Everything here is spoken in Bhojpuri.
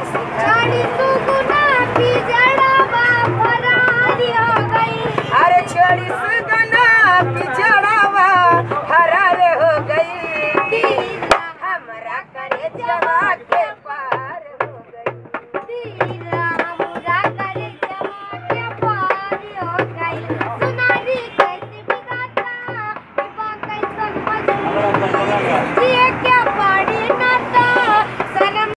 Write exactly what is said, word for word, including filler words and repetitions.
गाड़ी सुगुना पिजड़ा बा फरारी हो गई। अरे छड़ी सुगुना पिजड़ा